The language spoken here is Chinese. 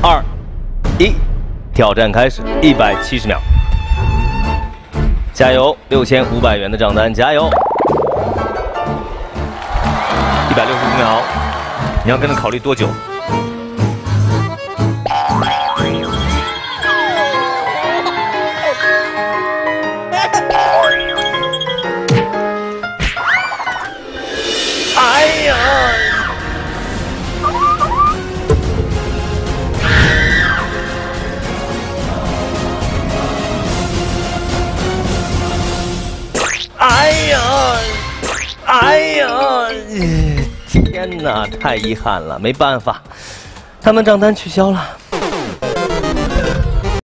2、1，挑战开始，170秒。加油，6500元的账单，加油！165秒，你要跟着考虑多久？哎呀！哎呀！哎呀！天哪，太遗憾了，没办法，他们账单取消了。